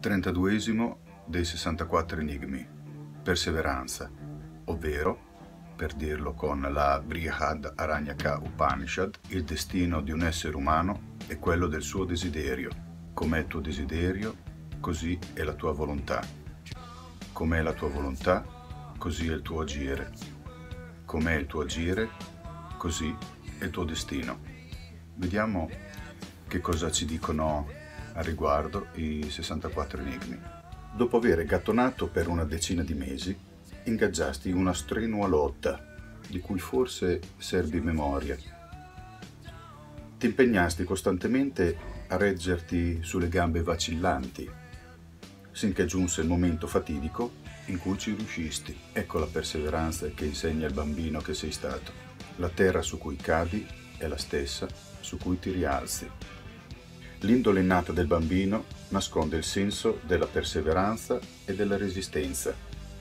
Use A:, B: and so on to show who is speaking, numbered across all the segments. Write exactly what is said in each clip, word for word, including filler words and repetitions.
A: trentaduesimo dei sessantaquattro enigmi, perseveranza, ovvero, per dirlo con la Brihad Aranyaka Upanishad, il destino di un essere umano è quello del suo desiderio. Com'è il tuo desiderio, così è la tua volontà. Com'è la tua volontà, così è il tuo agire. Com'è il tuo agire, così è il tuo destino. Vediamo che cosa ci dicono a riguardo i sessantaquattro enigmi. Dopo aver gattonato per una decina di mesi, ingaggiasti una strenua lotta, di cui forse serbi memoria. Ti impegnasti costantemente a reggerti sulle gambe vacillanti, sinché giunse il momento fatidico in cui ci riuscisti. Ecco la perseveranza che insegna il bambino che sei stato. La terra su cui cadi è la stessa su cui ti rialzi. L'indole innata del bambino nasconde il senso della perseveranza e della resistenza.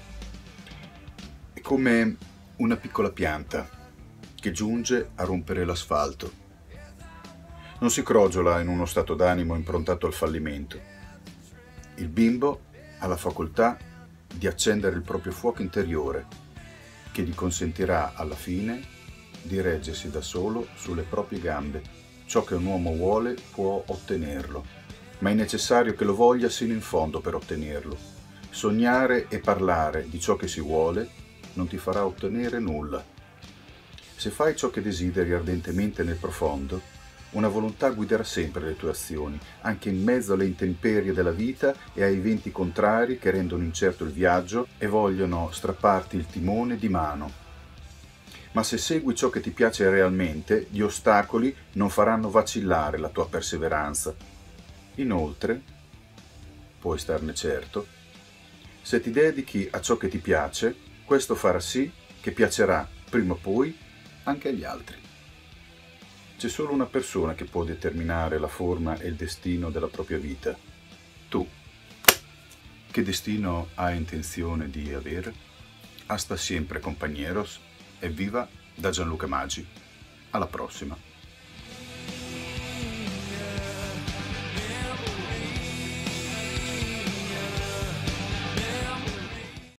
A: È come una piccola pianta che giunge a rompere l'asfalto. Non si crogiola in uno stato d'animo improntato al fallimento. Il bimbo ha la facoltà di accendere il proprio fuoco interiore, che gli consentirà alla fine di reggersi da solo sulle proprie gambe. Ciò che un uomo vuole può ottenerlo, ma è necessario che lo voglia sino in fondo per ottenerlo. Sognare e parlare di ciò che si vuole non ti farà ottenere nulla. Se fai ciò che desideri ardentemente nel profondo, una volontà guiderà sempre le tue azioni, anche in mezzo alle intemperie della vita e ai venti contrari che rendono incerto il viaggio e vogliono strapparti il timone di mano. Ma se segui ciò che ti piace realmente, gli ostacoli non faranno vacillare la tua perseveranza. Inoltre, puoi starne certo, se ti dedichi a ciò che ti piace, questo farà sì che piacerà prima o poi anche agli altri. C'è solo una persona che può determinare la forma e il destino della propria vita. Tu. Che destino hai intenzione di avere? Hasta siempre, compañeros. Evviva da Gianluca Maggi. Alla prossima.